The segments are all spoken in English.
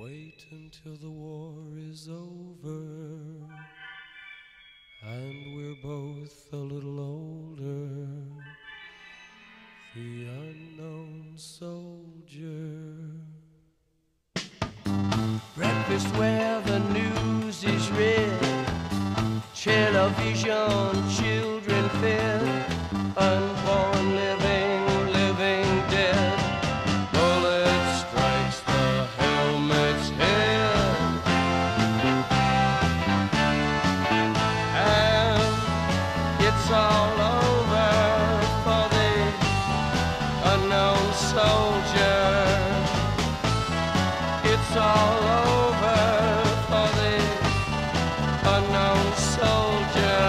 Wait until the war is over and we're both a little older. The unknown soldier. Breakfast where the news is read, television, children fed, unborn living, living dead. Bullet strikes the helmet's head, and it's all over for the unknown soldier. It's all over for the unknown soldier.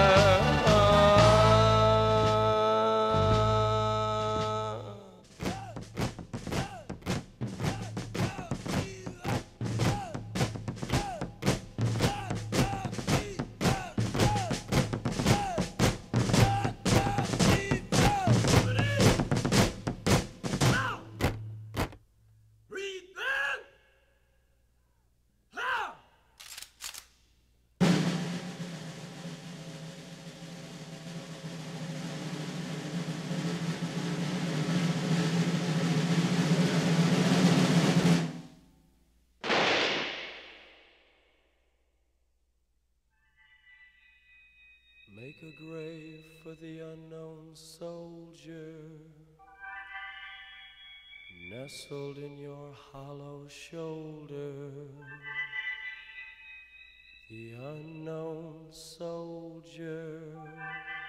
Make a grave for the unknown soldier, nestled in your hollow shoulder. The unknown soldier.